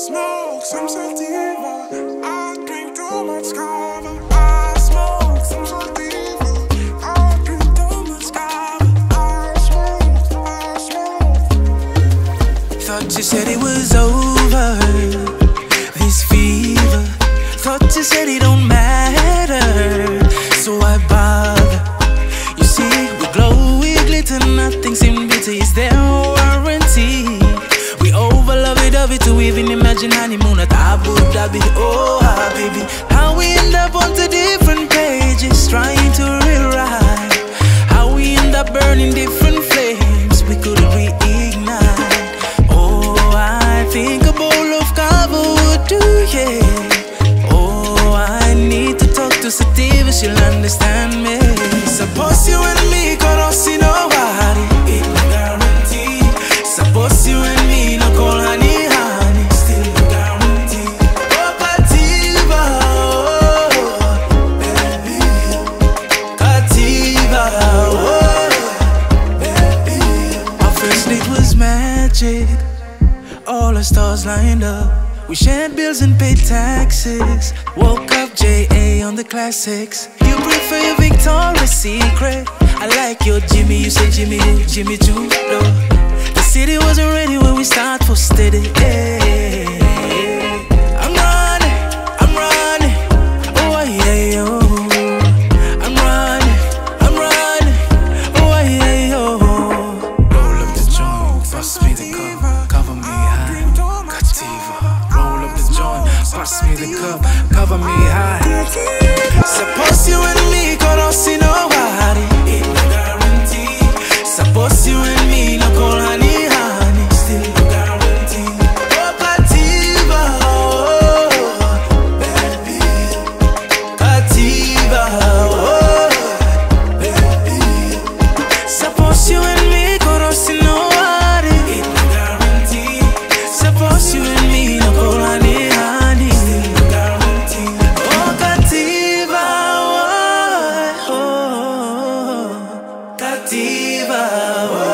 smoke some sativa. I drink too much kava. I smoke some sativa. I drink too much kava. I smoke. Thought you said it was over, this fever. Thought you said it don't matter, so I bother. You see, we glow, we glitter, nothing's in beauty. Is there a warranty? We over love it to even imagine honeymoon at Abu Dhabi. Oh, baby, how we end up on two different pages, trying to rewrite. How we end up burning different flames we could reignite. Oh, I think a bowl of kava would do, yeah. Oh, I need to talk to Sativa, she'll understand me. Suppose you and me could all see nobody, it no guarantee. Suppose you and me no call honey, honey, still no guarantee. Oh, Sativa, oh, baby. Sativa, oh, baby. Our first date was magic, all the stars lined up. We shared bills and paid taxes. Woke up J.A. on the classics. You prefer your Victoria's Secret. I like your Jimmy, you say Jimmy who, Jimmy Choo. The city wasn't ready when we start for steady. I'm running, oh yeah, oh. I'm running, oh yeah, oh. Roll up the joint, bust me the cup, cover me high, Sativa. Roll up the joint, pass me the cup, cover me high. Suppose you and me could all see nobody, it no guarantee. Suppose you and me no call honey, honey, still no guarantee. Oh, Sativa, oh, baby. Sativa, oh, baby. Suppose you and me could all see nobody, it no guarantee. Suppose you and me no call honey, honey, still no guarantee. Oh, Sativa, oh, Sativa, oh.